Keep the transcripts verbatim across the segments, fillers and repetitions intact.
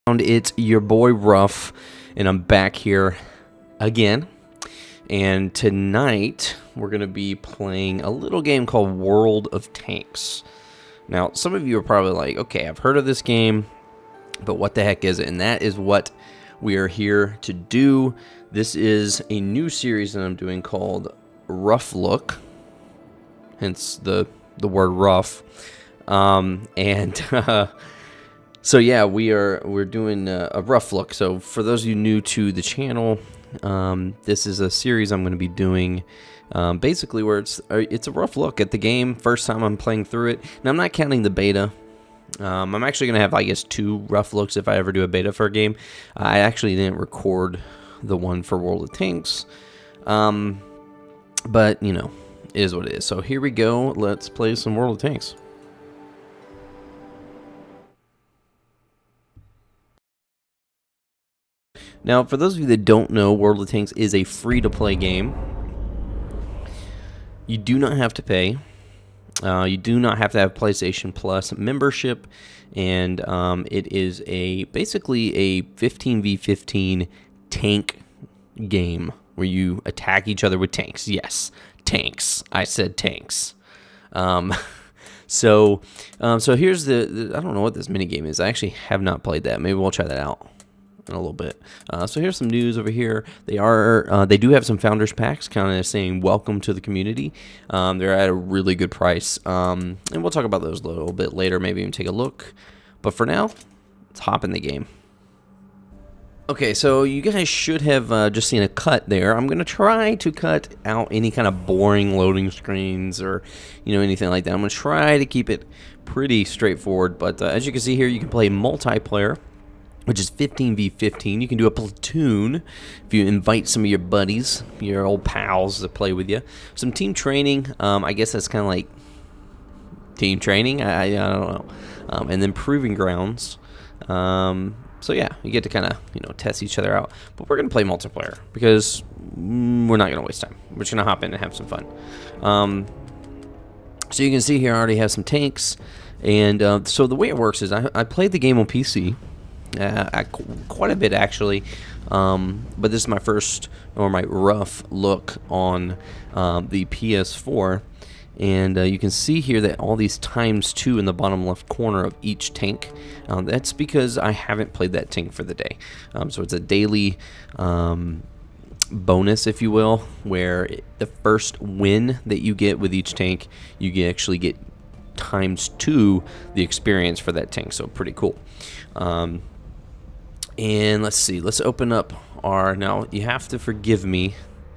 It's your boy Ruff, and I'm back here again. And tonight we're going to be playing a little game called World of Tanks. Now, some of you are probably like, okay, I've heard of this game, but what the heck is it? And that is what we are here to do. This is a new series that I'm doing called Ruff Look, hence the the word rough. Um, and uh, so yeah, we are we're doing a, a rough look. So for those of you new to the channel, um, this is a series I'm going to be doing, um, basically where it's it's a rough look at the game. First time I'm playing through it. Now I'm not counting the beta. Um, I'm actually going to have, I guess, two rough looks if I ever do a beta for a game. I actually didn't record the one for World of Tanks, um, but you know, it is what it is. So here we go. Let's play some World of Tanks. Now, for those of you that don't know, World of Tanks is a free-to-play game. You do not have to pay. Uh, you do not have to have PlayStation Plus membership, and um, it is a basically a fifteen v fifteen tank game where you attack each other with tanks. Yes, tanks. I said tanks. Um, so, um, so here's the, the. I don't know what this mini game is. I actually have not played that. Maybe we'll try that out in a little bit. Uh, so here's some news over here. They are uh, they do have some founders packs, kind of saying welcome to the community. Um, they're at a really good price, um, and we'll talk about those a little bit later. Maybe even take a look. But for now, let's hop in the game. Okay, so you guys should have uh, just seen a cut there. I'm gonna try to cut out any kind of boring loading screens or you know anything like that. I'm gonna try to keep it pretty straightforward. But uh, as you can see here, you can play multiplayer, which is fifteen v fifteen. You can do a platoon if you invite some of your buddies, your old pals to play with you. Some team training, um, I guess that's kind of like team training, I, I don't know. Um, and then proving grounds. Um, so yeah, you get to kind of you know test each other out. But we're going to play multiplayer because mm, we're not going to waste time. We're just going to hop in and have some fun. Um, so you can see here I already have some tanks. And uh, so the way it works is I, I played the game on P C. Uh, I, quite a bit actually, um, but this is my first or my rough look on um, the P S four, and uh, you can see here that all these times two in the bottom left corner of each tank. Um, that's because I haven't played that tank for the day, um, so it's a daily um, bonus, if you will, where it, the first win that you get with each tank, you get, actually get times two the experience for that tank. So pretty cool. Um, And let's see, let's open up our, now you have to forgive me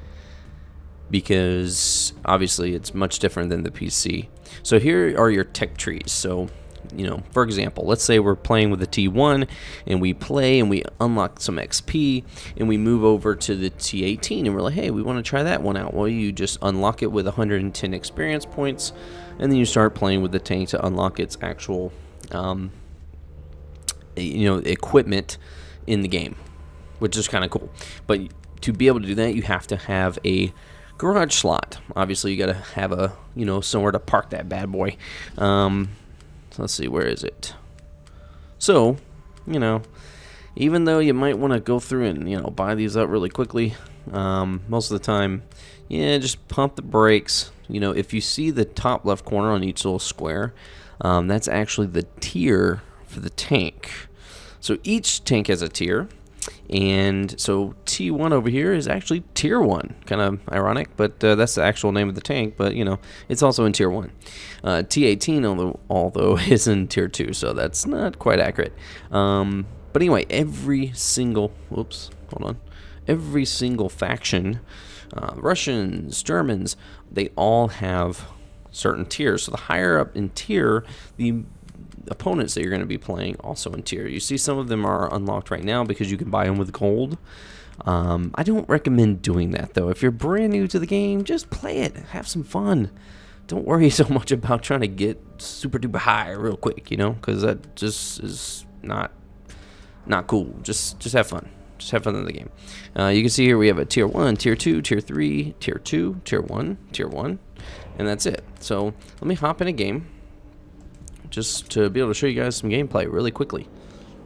because obviously it's much different than the P C. So here are your tech trees. So, you know, for example, let's say we're playing with the T one and we play and we unlock some X P and we move over to the T eighteen and we're like, hey, we want to try that one out. Well, you just unlock it with one hundred ten experience points and then you start playing with the tank to unlock its actual, um, you know, equipment in the game, which is kind of cool. But to be able to do that, you have to have a garage slot. Obviously, you got to have a you know somewhere to park that bad boy. Um, so let's see, where is it? So, you know, even though you might want to go through and you know buy these up really quickly, um, most of the time, yeah, just pump the brakes. You know, if you see the top left corner on each little square, um, that's actually the tier for the tank. So each tank has a tier, and so T one over here is actually tier one. Kind of ironic, but uh, that's the actual name of the tank, but you know, it's also in tier one. Uh, T eighteen, although, although is in tier two, so that's not quite accurate. Um, but anyway, every single, whoops, hold on, every single faction, uh, Russians, Germans, they all have certain tiers. So the higher up in tier, the opponents that you're going to be playing also in tier. You see some of them are unlocked right now because you can buy them with gold. Um, I don't recommend doing that though. If you're brand new to the game, just play it. Have some fun. Don't worry so much about trying to get super duper high real quick, you know, because that just is not not cool. Just just have fun. Just have fun in the game. Uh, you can see here we have a tier one, tier two, tier three, tier two, tier one, tier one, and that's it. So let me hop in a game just to be able to show you guys some gameplay really quickly.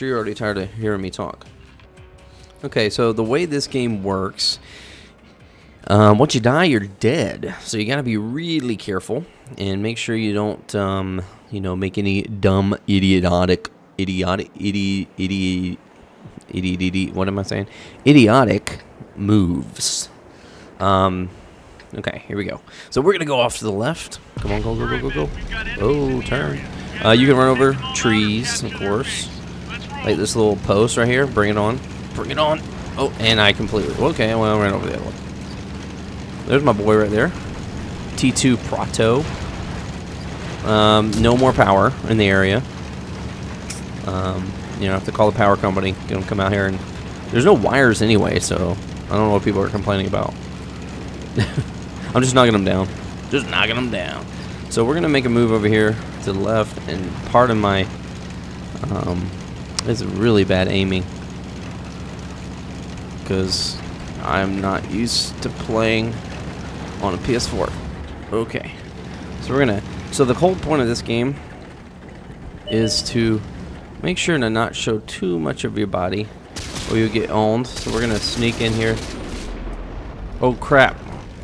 after you're already tired of hearing me talk. Okay, so the way this game works, um, once you die, you're dead. So you gotta be really careful and make sure you don't, um, you know, make any dumb, idiotic, idiotic, idiot, idiot, idiot, idiot, what am I saying? Idiotic moves. Um, okay, here we go. So we're gonna go off to the left. Come on, go, go, go, go, go. Oh, turn. Uh, you can run over trees, of course. Like this little post right here. Bring it on. Bring it on. Oh, and I completely... Okay, well, I ran over the other one. There's my boy right there. T two Prato. Um, no more power in the area. Um, you know, I have to call the power company. Get them to come out here. And there's no wires anyway, so I don't know what people are complaining about. I'm just knocking them down. Just knocking them down. So we're going to make a move over here to the left, and pardon my, um, it's really bad aiming, because I'm not used to playing on a P S four. Okay, so we're going to, so the whole point of this game is to make sure to not show too much of your body, or you'll get owned. So we're going to sneak in here. Oh crap.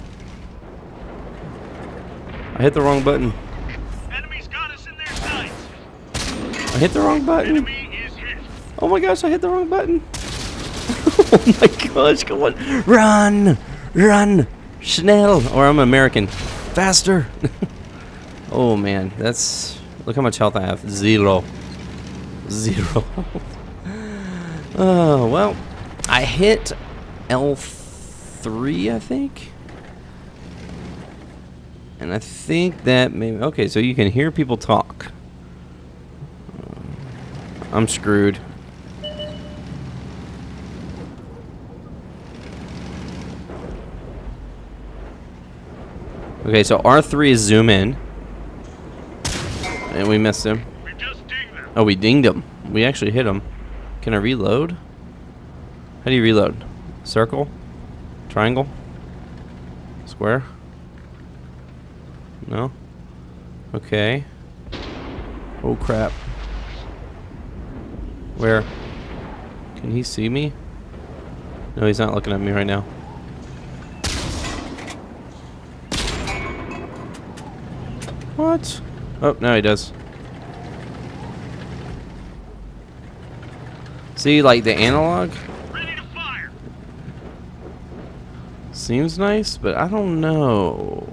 I hit the wrong button. Enemies got us in their sights. I hit the wrong button. Enemy is hit. Oh my gosh, I hit the wrong button. Oh my gosh, come on. Run! Run! Schnell! Or I'm American. Faster! Oh man, that's... Look how much health I have. Zero. Zero. Oh, well. I hit L three, I think. And I think that maybe... Okay, so you can hear people talk. I'm screwed. Okay, so R three is zoom in. And we missed him. We just dinged them. Oh, we dinged him. We actually hit him. Can I reload? How do you reload? Circle? Triangle? Square? No? Okay. Oh crap. Where? Can he see me? No, he's not looking at me right now. What? Oh, now he does. See, like the analog? Ready to fire. Seems nice, but I don't know.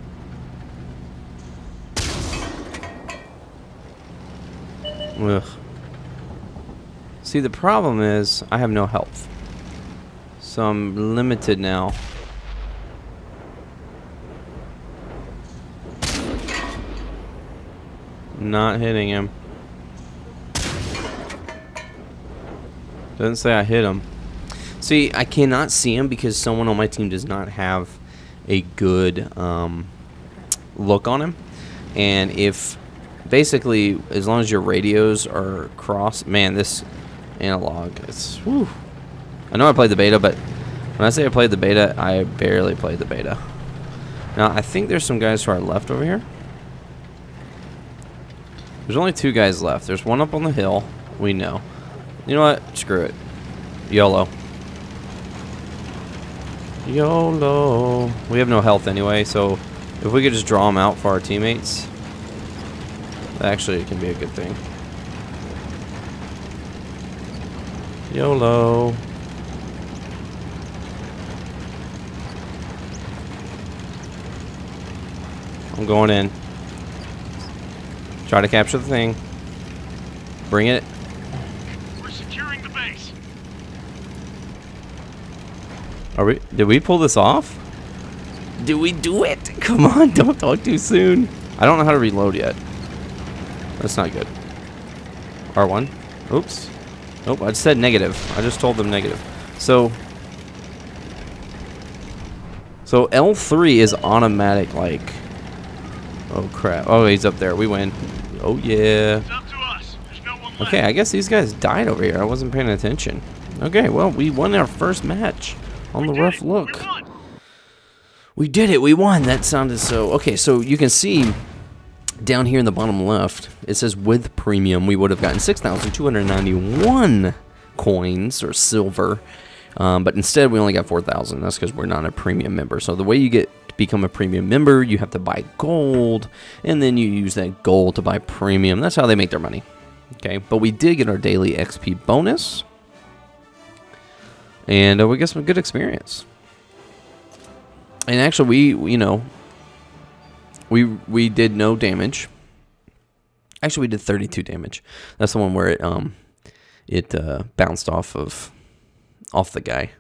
Ugh. See, the problem is I have no health, so I'm limited now. Not hitting him. Doesn't say I hit him. See, I cannot see him because someone on my team does not have a good um, look on him, and if basically, as long as your radios are crossed, man, this analog, it's, whew. I know I played the beta, but when I say I played the beta, I barely played the beta. Now, I think there's some guys to our left over here. There's only two guys left. There's one up on the hill. We know. You know what? Screw it. YOLO. YOLO. We have no health anyway, so if we could just draw them out for our teammates, actually, it can be a good thing. YOLO. I'm going in. Try to capture the thing. Bring it. We're securing the base. Are we? Did we pull this off? Did we do it? Come on, don't talk too soon. I don't know how to reload yet. That's not good. R one. Oops. Nope, I just said negative. I just told them negative. So, so L three is automatic, like, oh crap. Oh, he's up there. We win. Oh yeah. It's up to us. There's no one left. Okay, I guess these guys died over here. I wasn't paying attention. Okay, well, we won our first match on the Ruff Look. We won. We did it. We won. That sounded so... Okay, so you can see down here in the bottom left, it says with premium, we would have gotten six thousand two hundred ninety-one coins or silver. Um, but instead, we only got four thousand. That's because we're not a premium member. So the way you get to become a premium member, you have to buy gold, and then you use that gold to buy premium. That's how they make their money. Okay, but we did get our daily X P bonus, and uh, we got some good experience. And actually, we, you know, we we did no damage. Actually, we did thirty-two damage. That's the one where it um it uh, bounced off of off the guy.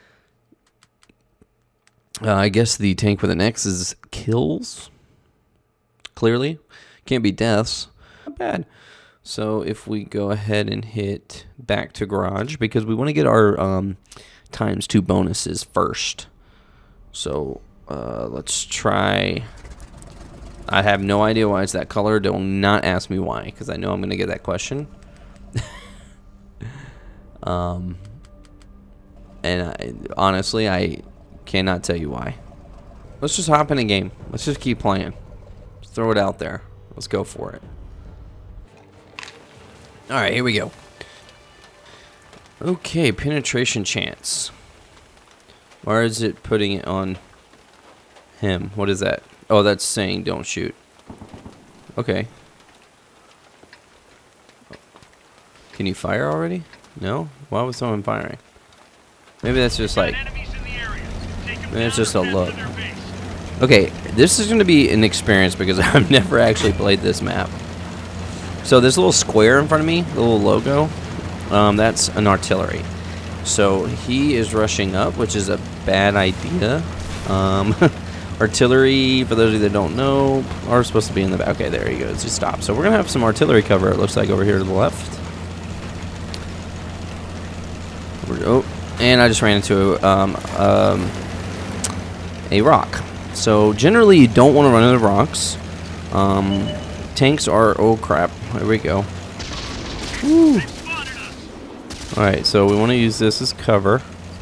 Uh, I guess the tank with an X is kills. Clearly, can't be deaths. Not bad. So if we go ahead and hit back to garage, because we want to get our um, times two bonuses first. So uh, let's try. I have no idea why it's that color. Do not ask me why, because I know I'm going to get that question. um, and I, honestly, I cannot tell you why. Let's just hop in a game. Let's just keep playing. Let's throw it out there. Let's go for it. Alright, here we go. Okay, penetration chance. Why is it putting it on him? What is that? Oh, that's saying don't shoot. Okay. Can you fire already? No? Why was someone firing? Maybe that's just like... Maybe it's just a look. Okay, this is going to be an experience because I've never actually played this map. So this little square in front of me, the little logo, um, that's an artillery. So he is rushing up, which is a bad idea. Um, artillery, for those of you that don't know, are supposed to be in the back. Okay, there he goes. He stopped. So we're going to have some artillery cover, it looks like, over here to the left. We're, oh, and I just ran into um, um, a rock. So generally, you don't want to run into rocks. Um... Tanks are, oh crap, here we go. Woo. Alright, so we want to use this as cover.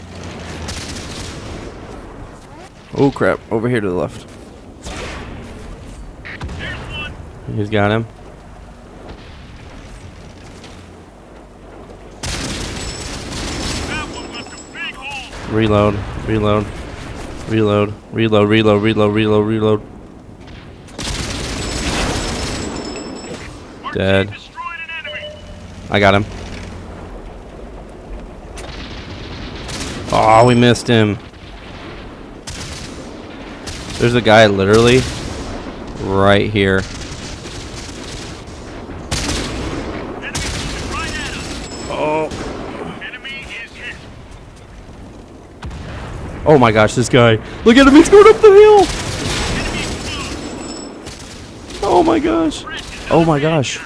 Oh crap, over here to the left. He's got him. Reload, reload, reload, reload, reload, reload, reload, reload. Dead. I got him. Oh, we missed him. There's a guy literally right here. Oh. Oh my gosh, this guy. Look at him, he's going up the hill. Oh my gosh. Oh my gosh.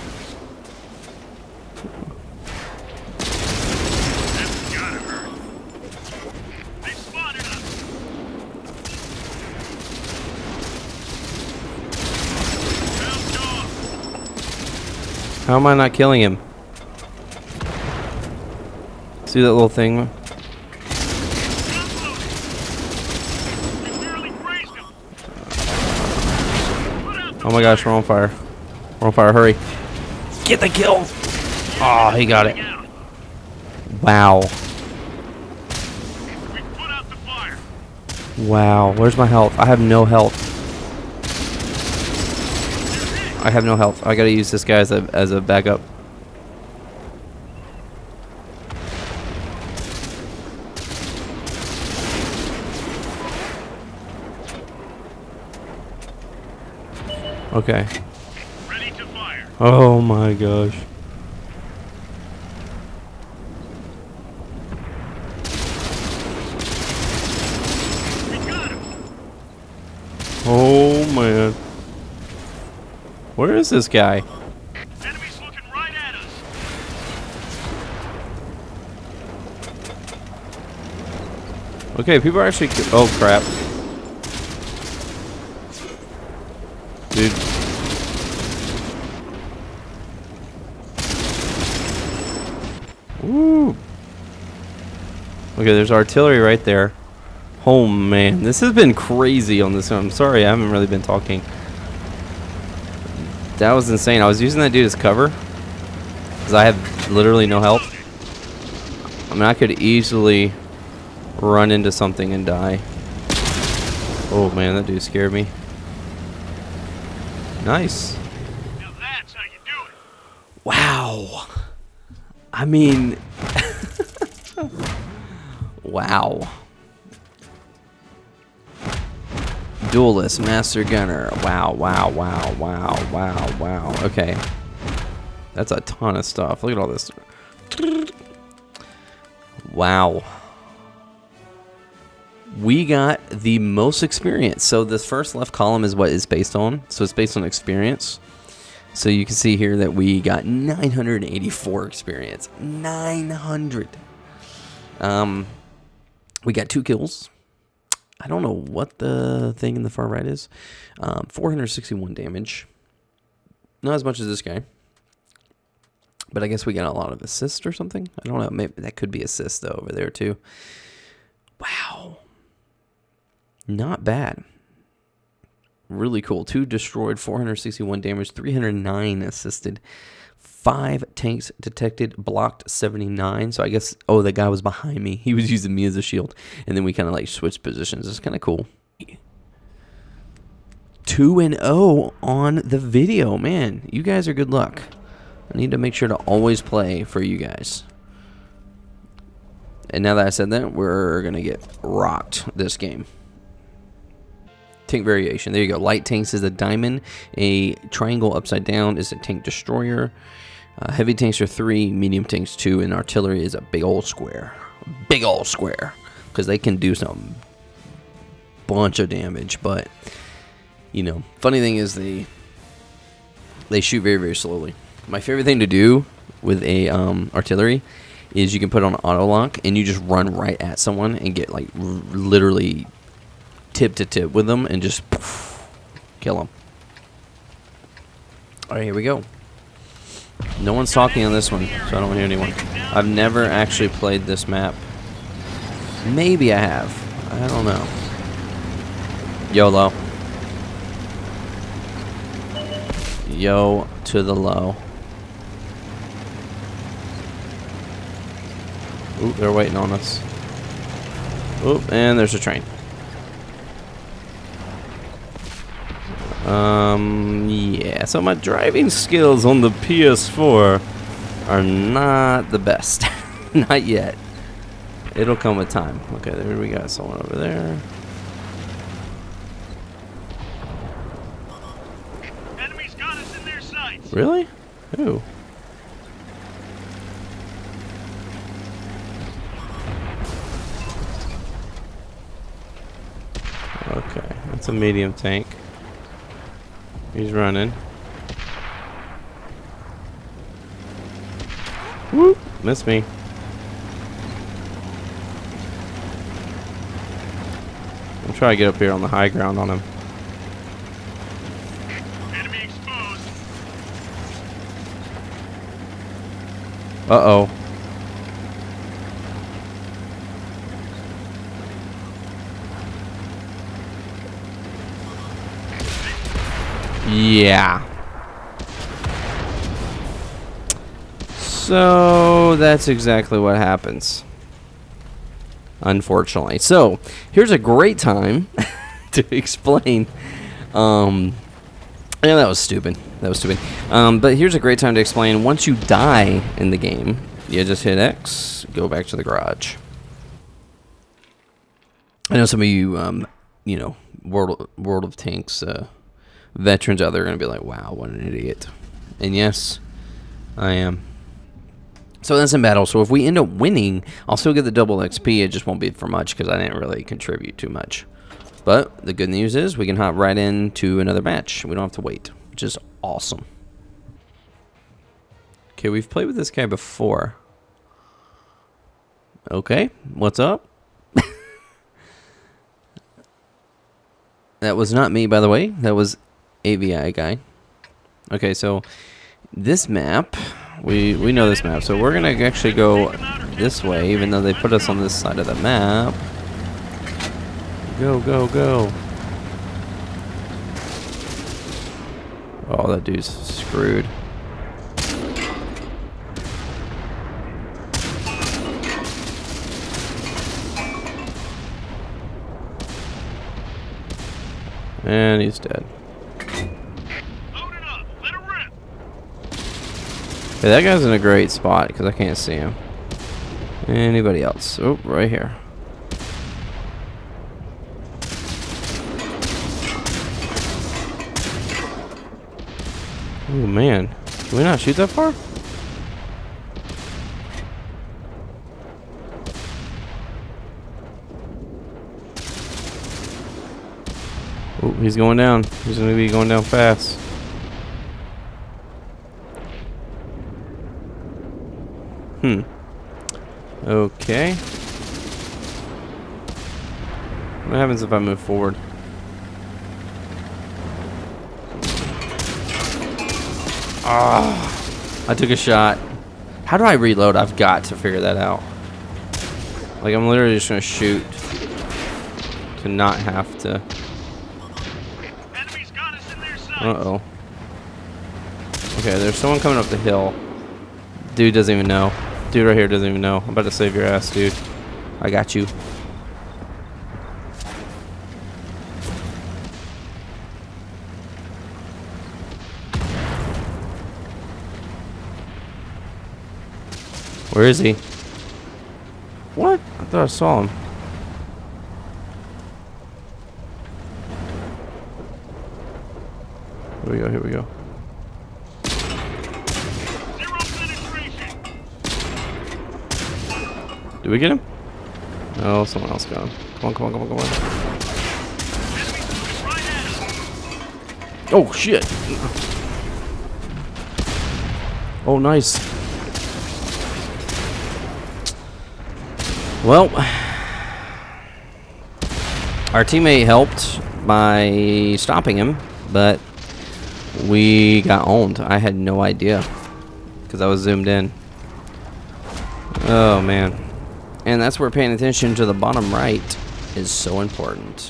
How am I not killing him? See that little thing? Oh my gosh, we're on fire. We're on fire, hurry. Get the kill! Oh, he got it. Wow. Wow, where's my health? I have no health. I have no health. I gotta use this guy as a, as a backup. Okay. Ready to fire. Oh my gosh. We got him. Oh man. Where is this guy? Enemies looking right at us. Okay, people are actually. Oh crap. Dude. Woo. Okay, there's artillery right there. Oh man, this has been crazy on this one. I'm sorry, I haven't really been talking. That was insane. I was using that dude as cover because I have literally no health. I mean, I could easily run into something and die. Oh man, that dude scared me. Nice. Now that's how you do it. Wow. I mean, wow. Duelist, Master Gunner. Wow, wow, wow, wow, wow, wow. Okay. That's a ton of stuff. Look at all this. Wow. We got the most experience. So this first left column is what it's based on. So it's based on experience. So you can see here that we got nine hundred eighty-four experience. nine hundred. Um, we got two kills. I don't know what the thing in the far right is. Um, four hundred sixty-one damage. Not as much as this guy. But I guess we got a lot of assist or something. I don't know. Maybe that could be assist though over there too. Wow. Not bad. Really cool. Two destroyed, four hundred sixty-one damage, three hundred nine assisted. Five tanks detected, blocked seventy-nine. So I guess, oh, the guy was behind me. He was using me as a shield. And then we kind of like switched positions. It's kind of cool. two and oh on the video. Man, you guys are good luck. I need to make sure to always play for you guys. And now that I said that, we're going to get rocked this game. Tank variation. There you go. Light tanks is a diamond. A triangle upside down is a tank destroyer. Uh, heavy tanks are three. Medium tanks two. And artillery is a big old square. Big old square. Because they can do some bunch of damage. But, you know, funny thing is they, they shoot very, very slowly. My favorite thing to do with a um, artillery is you can put on auto lock and you just run right at someone and get like r literally tip to tip with them and just poof, kill them. All right, here we go. No one's talking on this one, so I don't hear anyone. I've never actually played this map. Maybe I have. I don't know. YOLO. Yo to the low. Ooh, they're waiting on us. Ooh, and there's a train. Um, yeah, so my driving skills on the P S four are not the best. Not yet. It'll come with time. Okay, there we got someone over there. Enemies got us in their sights. Really? Who? Okay, that's a medium tank. He's running. Whoop! Missed me. I'm trying to get up here on the high ground on him. Enemy exposed. Uh-oh. Yeah. So that's exactly what happens. Unfortunately. So here's a great time to explain. Um, yeah, that was stupid. That was stupid. Um, but here's a great time to explain. Once you die in the game, you just hit X, go back to the garage. I know some of you, um, you know, World World of Tanks uh, veterans out there are going to be like, wow, what an idiot. And yes, I am. So that's in battle. So if we end up winning, I'll still get the double X P. It just won't be for much because I didn't really contribute too much. But the good news is we can hop right into another match. We don't have to wait, which is awesome. Okay, we've played with this guy before. Okay, what's up? That was not me, by the way. That was A V I guy. Okay, so this map, we we know this map, so we're gonna actually go this way, even though they put us on this side of the map. Go, go, go. Oh, that dude's screwed. And he's dead. Load it up. Let it rip. Hey, that guy's in a great spot because I can't see him. Anybody else? Oh, right here. Oh man, can we not shoot that far? Oh, he's going down. He's gonna be going down fast. Hmm. Okay. What happens if I move forward? Ah, I took a shot. How do I reload? I've got to figure that out. Like, I'm literally just gonna shoot to not have to. Enemies got us in their sights. Uh-oh. Okay, there's someone coming up the hill. Dude doesn't even know. Dude right here doesn't even know. I'm about to save your ass, dude. I got you. Where is he? What? I thought I saw him. Here we go, here we go. Zero penetration. Did we get him? No, someone else got him. Come on, come on, come on, come on. Enemies moving right at us. Oh, shit. Oh, nice. Well, our teammate helped by stopping him, but we got owned. I had no idea because I was zoomed in. Oh, man. And that's where paying attention to the bottom right is so important.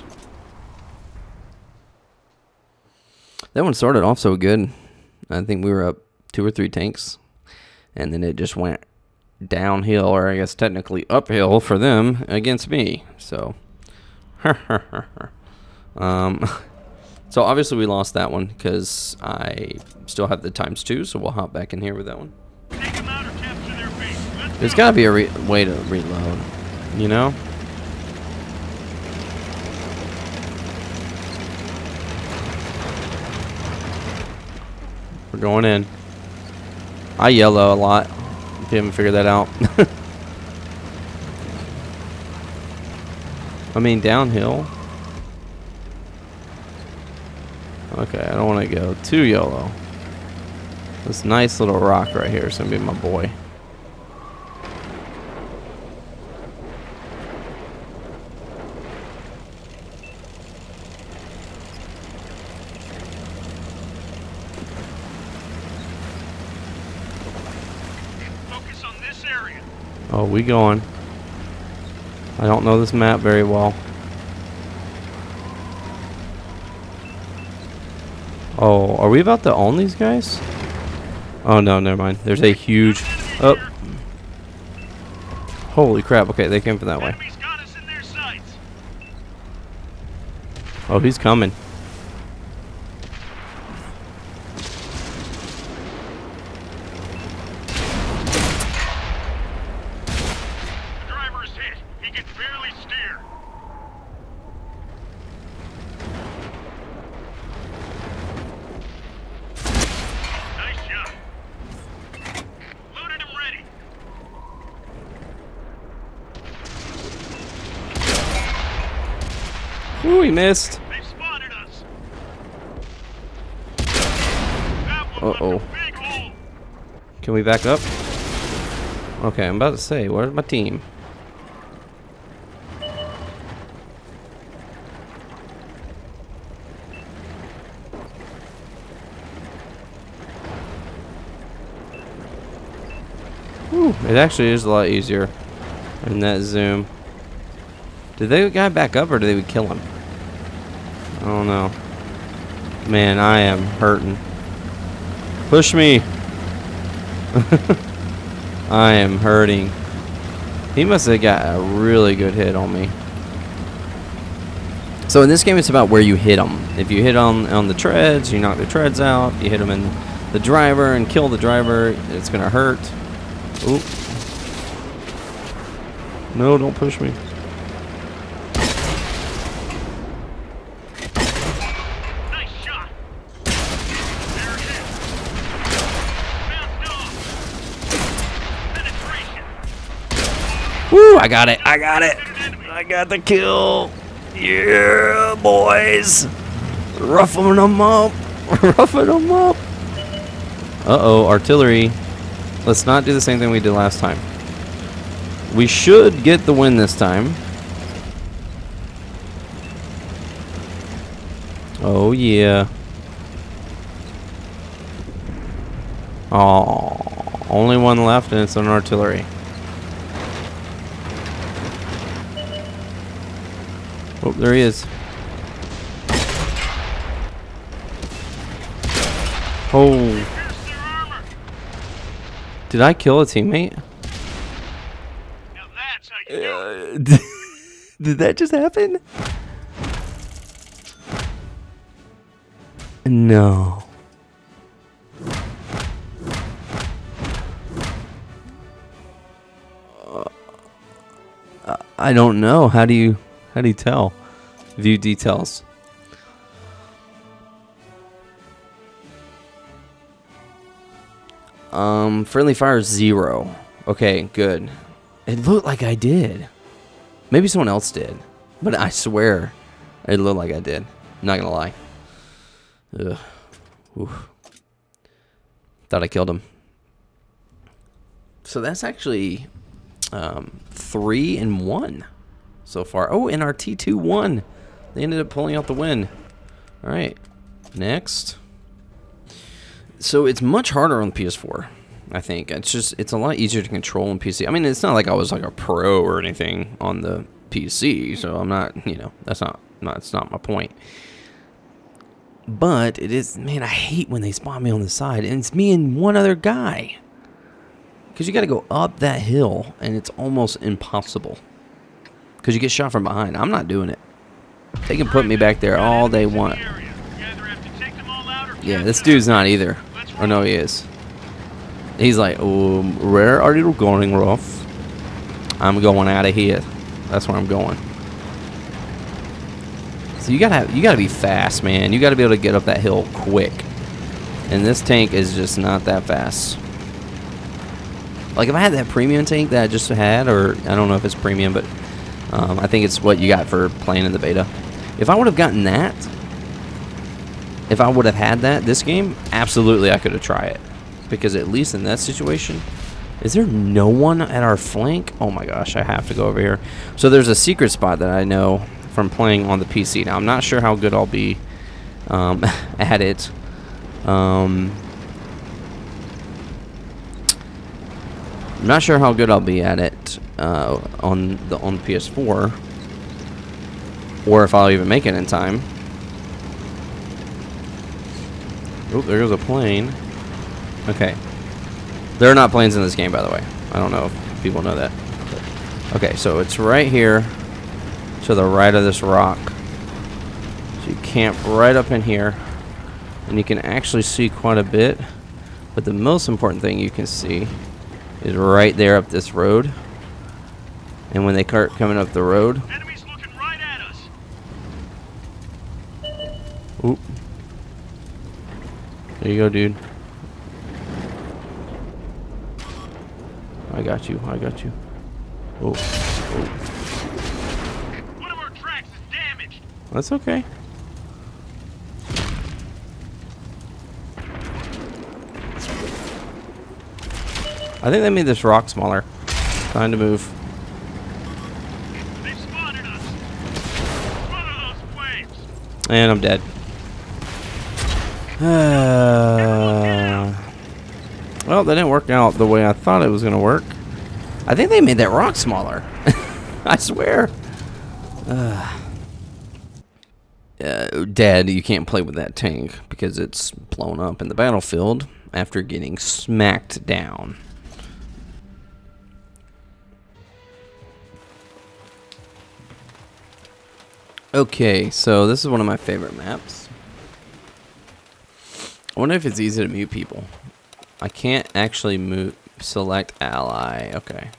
That one started off so good. I think we were up two or three tanks, and then it just went downhill, or I guess technically uphill for them against me. So, um, so obviously we lost that one because I still have the times two. So we'll hop back in here with that one. Take them out or capture their base. Let's There's go. got to be a re way to reload, you know? We're going in. I yellow a lot. If you haven't figured that out. I mean, downhill. Okay, I don't want to go too yellow. This nice little rock right here is going to be my boy. Focus on this area. Oh, we going. I don't know this map very well. Oh, are we about to own these guys? Oh no, never mind. There's a huge. Oh, holy crap! Okay, they came from that way. Enemies got us in their sights. Oh, he's coming. The driver is hit. He can barely steer. Nice shot. Loaded and ready. Ooh, he missed. They've spotted us. That one left Uh-oh. a big hole. Can we back up? Okay, I'm about to say, where's my team? Whew, it actually is a lot easier in that zoom. Did they guy back up or did they kill him? I don't know. Man, I am hurting. Push me. I am hurting. He must have got a really good hit on me. So in this game, it's about where you hit them. If you hit on on the treads, you knock the treads out. You hit them in the driver and kill the driver, it's gonna hurt. Oop. No, don't push me. Nice shot. There it is. Bounced off. Penetration. Woo! I got it. I got it. I got the kill. Yeah, boys. Roughing them up. Roughing them up. Uh-oh, artillery. Let's not do the same thing we did last time. We should get the win this time. Oh, yeah. Oh, only one left, and it's an artillery. Oh, there he is. Oh. Did I kill a teammate? Now that's how you do it. Uh, did that just happen? No. Uh, I don't know. How do you how do you tell? View details. Um, friendly fire zero. Okay, good. It looked like I did. Maybe someone else did, but I swear it looked like I did. Not gonna lie. Ugh. Oof. Thought I killed him. So that's actually um, three and one so far. Oh, and our T two won. They ended up pulling out the win. All right, next. So it's much harder on the P S four, I think. It's just, it's a lot easier to control on P C. I mean, it's not like I was like a pro or anything on the P C, so I'm not, you know, that's not, not that's not my point. But it is, man, I hate when they spawn me on the side, and it's me and one other guy. Because you got to go up that hill, and it's almost impossible. Because you get shot from behind. I'm not doing it. They can put me back there all they want. Yeah, this dude's not either. Or no, he is. He's like, um, where are you going, Ruff? I'm going out of here. That's where I'm going. So you gotta have, you gotta be fast, man. You gotta be able to get up that hill quick. And this tank is just not that fast. Like if I had that premium tank that I just had, or I don't know if it's premium, but um, I think it's what you got for playing in the beta. If I would have gotten that, if I would have had that this game, absolutely I could have tried it. Because at least in that situation, is there no one at our flank? Oh my gosh, I have to go over here. So there's a secret spot that I know from playing on the P C. Now I'm not sure how good I'll be um, at it. Um, I'm not sure how good I'll be at it uh, on the on the P S four, or if I'll even make it in time. Oh, there goes a plane. Okay. There are not planes in this game, by the way. I don't know if people know that. Okay, so it's right here to the right of this rock. So you camp right up in here, and you can actually see quite a bit. But the most important thing you can see is right there up this road. And when they start coming up the road, Enemies looking right at us. oop. There you go, dude. I got you. I got you. Oh. Oh. One of our tracks is damaged. That's okay. I think they made this rock smaller. Time to move. They've spotted us. One of those flames. And I'm dead. Uh, well, that didn't work out the way I thought it was going to work. I think they made that rock smaller. I swear. Uh, uh, Dad, you can't play with that tank because it's blown up in the battlefield. after getting smacked down. Okay, so this is one of my favorite maps. I wonder if it's easy to mute people. I can't actually mute, select ally. Okay.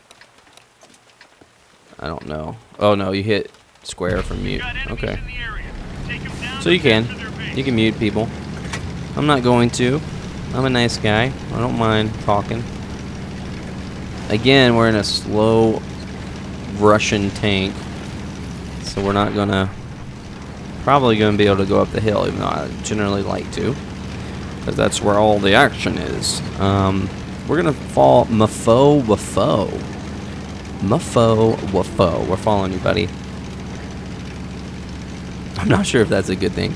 I don't know. Oh no, you hit square for mute. Okay. So you can. You can mute people. I'm not going to. I'm a nice guy. I don't mind talking. Again, we're in a slow Russian tank. So we're not gonna probably gonna be able to go up the hill, even though I generally like to. Because that's where all the action is. Um, we're gonna fall mafo wafo. Mafo wafo. We're following you, buddy. I'm not sure if that's a good thing.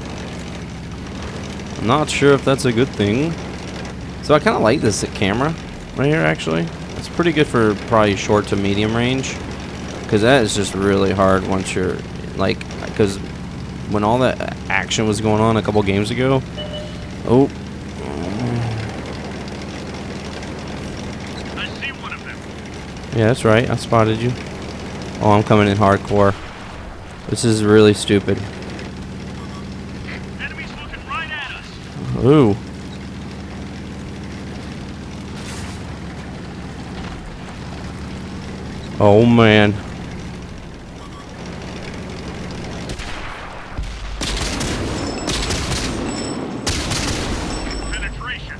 I'm not sure if that's a good thing. So I kind of like this camera right here, actually. It's pretty good for probably short to medium range. Because that is just really hard once you're, like, because when all that action was going on a couple games ago. Oh. I see one of them. Yeah, that's right. I spotted you. Oh, I'm coming in hardcore. This is really stupid. Enemies looking right at us. Ooh. Oh man. Penetration.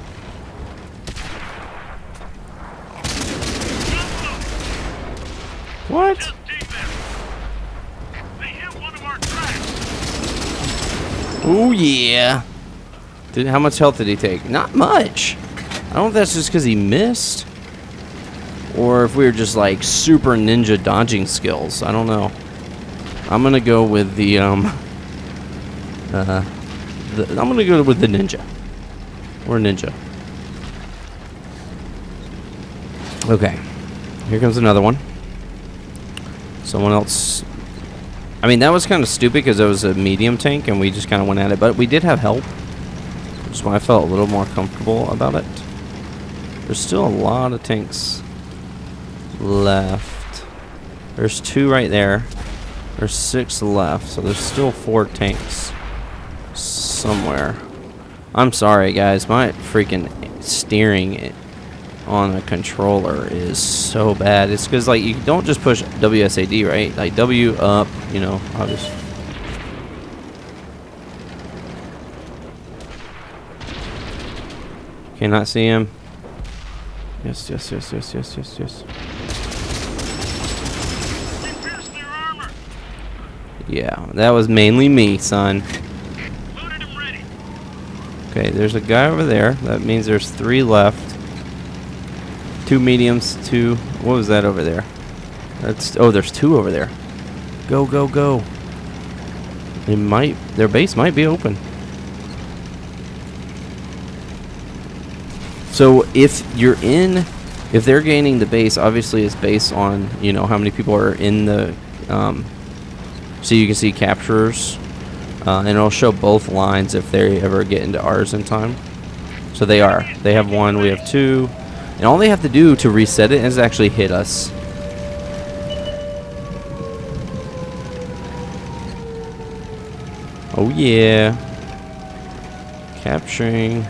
What? Just dig them. They hit one of our tracks. Oh yeah. Did how much health did he take? Not much. I don't know if that's just because he missed, or if we were just like super ninja dodging skills. I don't know. I'm gonna go with the um. Uh, the, I'm gonna go with the ninja. We're ninja. Okay. Here comes another one. Someone else. I mean, that was kind of stupid because it was a medium tank and we just kind of went at it. But we did have help, which is why I felt a little more comfortable about it. There's still a lot of tanks left. There's two right there. There's six left. So there's still four tanks somewhere. I'm sorry, guys. My freaking steering on a controller is so bad. It's because, like, you don't just push W S A D, right? Like, W up, you know, obviously. Cannot see him. Yes, yes, yes, yes, yes, yes, yes. We pierced their armor. Yeah, that was mainly me, son. Loaded and ready. Okay, there's a guy over there. That means there's three left. Two mediums, two. What was that over there? That's. Oh, there's two over there. Go, go, go. They might. Their base might be open. So if you're in, if they're gaining the base, obviously it's based on, you know, how many people are in the. Um, so you can see capturers, uh, and it'll show both lines if they ever get into ours in time. So they are. They have one. We have two. And all they have to do to reset it is actually hit us. Oh yeah. Capturing.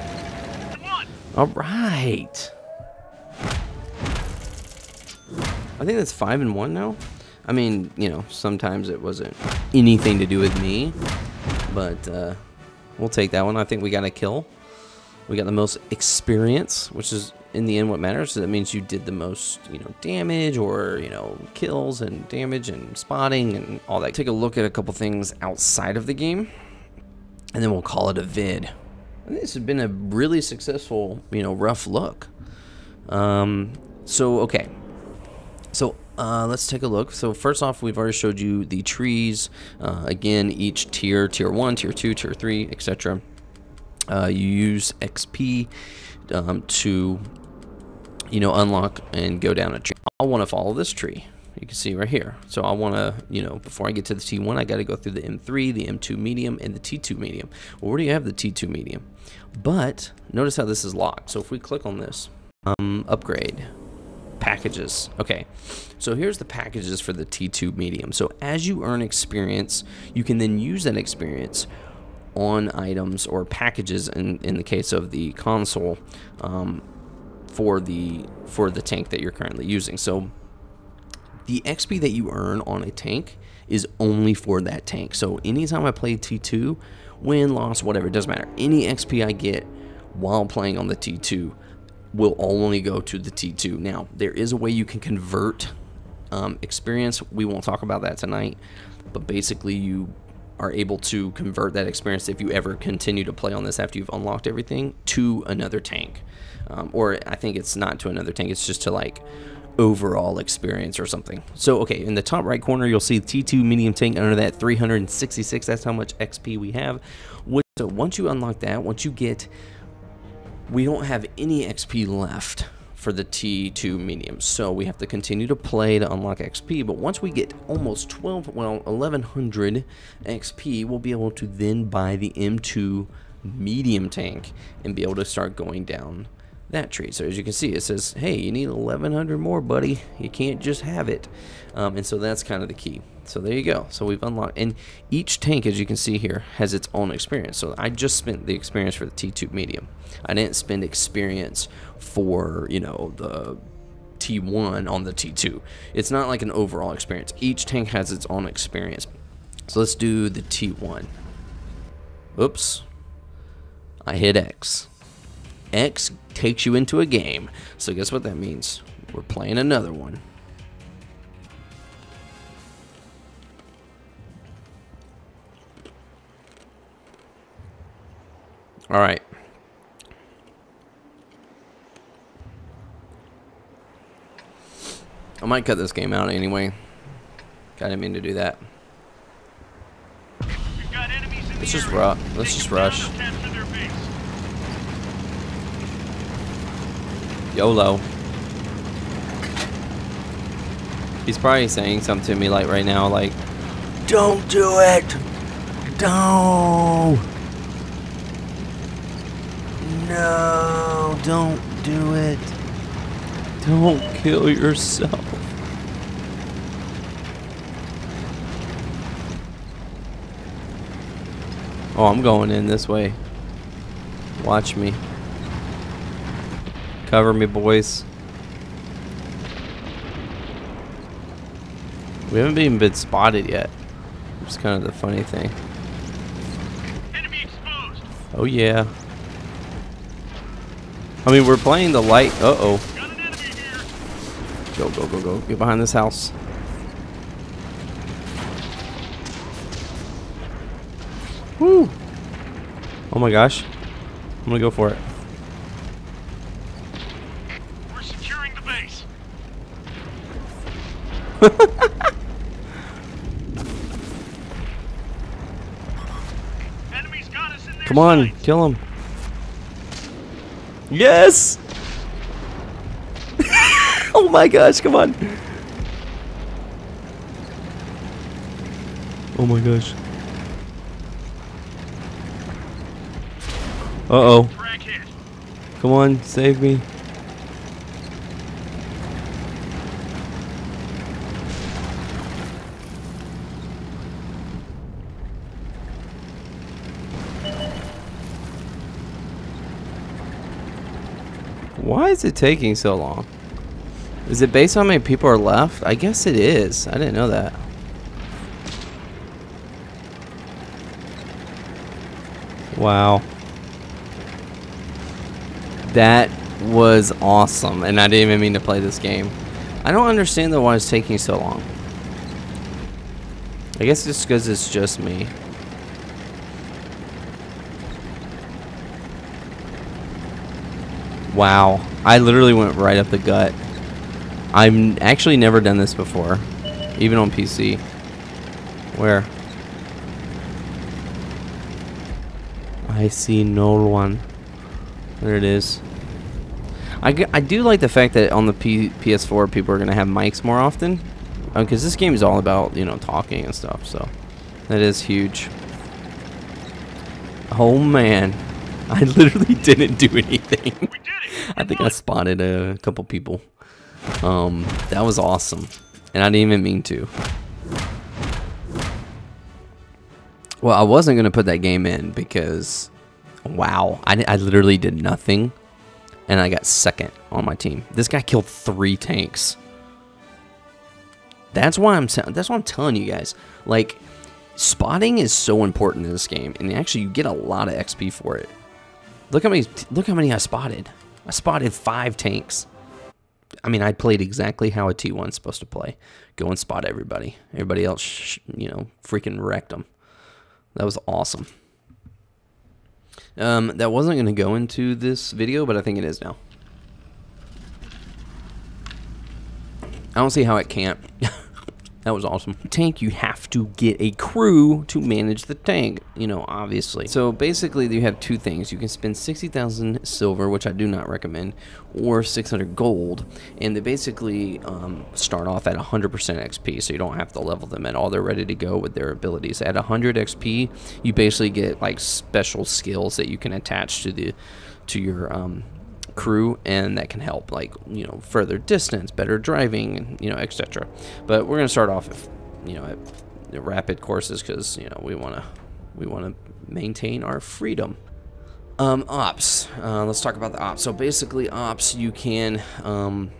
Alright. I think that's five and one now. I mean, you know, sometimes it wasn't anything to do with me. But uh, we'll take that one. I think we got a kill. We got the most experience, which is in the end what matters. So that means you did the most, you know, damage, or, you know, kills and damage and spotting and all that. Take a look at a couple things outside of the game, and then we'll call it a vid. I think this has been a really successful, you know, rough look. Um, so okay, so uh, let's take a look. So first off, we've already showed you the trees. Uh, again, each tier, tier one, tier two, tier three, et cetera. Uh, you use X P um, to, you know, unlock and go down a tree. I'll want to follow this tree. You can see right here. So I want to, you know, before I get to the T one, I got to go through the M three, the M two medium, and the T two medium. Well, where do you have the T two medium? But notice how this is locked. So if we click on this, um, upgrade, packages. Okay, so here's the packages for the T two medium. So as you earn experience, you can then use that experience on items or packages in, in the case of the console um, for the for the tank that you're currently using. So the X P that you earn on a tank is only for that tank. So anytime I play T two, win, loss, whatever, it doesn't matter. Any X P I get while playing on the T two will only go to the T two. Now, there is a way you can convert um, experience. We won't talk about that tonight, but basically you are able to convert that experience if you ever continue to play on this after you've unlocked everything to another tank. Um, or I think it's not to another tank, it's just to like overall experience or something. So okay, in the top right corner you'll see T two medium tank under that three hundred sixty-six. That's how much X P we have. So once you unlock that, once you get, we don't have any X P left for the T two medium, so we have to continue to play to unlock X P. But once we get almost twelve, well, eleven hundred X P, we'll be able to then buy the M two medium tank and be able to start going down that tree. So as you can see, it says, hey, you need eleven hundred more, buddy. You can't just have it. Um, and so that's kind of the key. So there you go. So we've unlocked, and each tank, as you can see here, has its own experience. So I just spent the experience for the T two medium. I didn't spend experience for, you know, the T one on the T two. It's not like an overall experience. Each tank has its own experience. So let's do the T one. Oops. I hit X. X takes you into a game. So guess what that means? We're playing another one. All right. I might cut this game out anyway. I didn't mean to do that. Let's just rush. Let's just rush. YOLO. He's probably saying something to me like right now, like, don't do it. Don't. No, don't do it. Don't kill yourself. Oh, I'm going in this way. Watch me. Cover me, boys. We haven't even been spotted yet. It's kind of the funny thing. Enemy exposed. Oh yeah. I mean, we're playing the light. Uh oh. Got an enemy here. Go, go, go, go. Get behind this house. Woo. Oh my gosh. I'm gonna go for it. We're securing the base. Enemies got us in their Come on, sights. kill him. Yes! Oh my gosh, come on. Oh my gosh. Uh-oh. Track hit. Come on, save me. Why is it taking so long? Is it based on how many people are left? I guess it is. I didn't know that. Wow. That was awesome, and I didn't even mean to play this game. I don't understand though why it's taking so long. I guess it's because it's just me. Wow, I literally went right up the gut. I've actually never done this before, even on P C. Where? I see no one. There it is. I, g I do like the fact that on the P PS4 people are going to have mics more often. because this game is all about, you know, talking and stuff. So that is huge. Oh man, I literally didn't do anything. We did it. I think I spotted a couple people. Um, that was awesome, and I didn't even mean to. Well, I wasn't gonna put that game in because, wow, I, I literally did nothing, and I got second on my team. This guy killed three tanks. That's why I'm. That's why I'm telling you guys. Like, spotting is so important in this game, and actually, you get a lot of X P for it. Look how many. Look how many I spotted. I spotted five tanks. I mean, I played exactly how a T one's supposed to play. Go and spot everybody. Everybody else, you know, freaking wrecked them. That was awesome. Um, that wasn't going to go into this video, but I think it is now. I don't see how it can't. That was awesome. Tank, you have to get a crew to manage the tank, you know, obviously. So basically, you have two things. You can spend sixty thousand silver, which I do not recommend, or six hundred gold, and they basically um, start off at one hundred percent X P, so you don't have to level them at all. They're ready to go with their abilities. At one hundred X P, you basically get like special skills that you can attach to the to your um, crew, and that can help, like, you know, further distance, better driving, you know, et cetera. But we're gonna start off, if, you know, at the rapid courses, because, you know, we wanna we wanna maintain our freedom. Um, ops. Uh, let's talk about the ops. So basically, ops, you can um,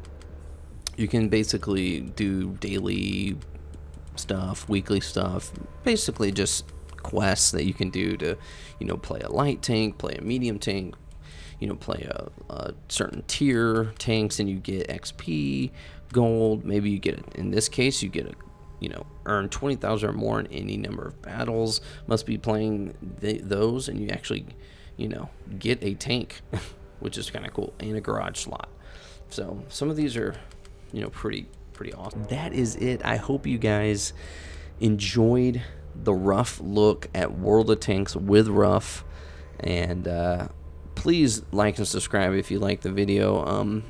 you can basically do daily stuff, weekly stuff, basically just quests that you can do to, you know, play a light tank, play a medium tank, you know, play a, a certain tier tanks, and you get X P, gold. Maybe you get, in this case, you get a, you know, earn twenty thousand or more in any number of battles. Must be playing th those, and you actually, you know, get a tank, which is kind of cool, and a garage slot. So some of these are, you know, pretty pretty awesome. That is it. I hope you guys enjoyed the Ruff look at World of Tanks with Ruff, and uh, please like and subscribe if you like the video. Um,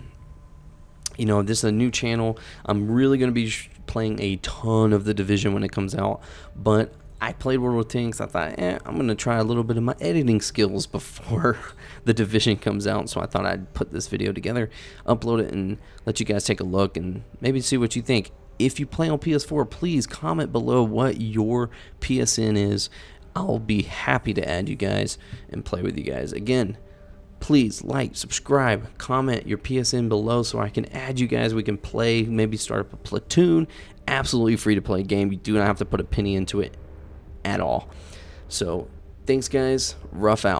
you know, this is a new channel. I'm really going to be playing a ton of the Division when it comes out, but I played World of Tanks. I thought, eh, I'm going to try a little bit of my editing skills before the Division comes out, so I thought I'd put this video together, upload it, and let you guys take a look and maybe see what you think. If you play on P S four, please comment below what your P S N is. I'll be happy to add you guys and play with you guys. Again, please like, subscribe, comment your P S N below so I can add you guys. We can play, maybe start up a platoon. Absolutely free to play game. You do not have to put a penny into it at all. So thanks, guys. Ruff out.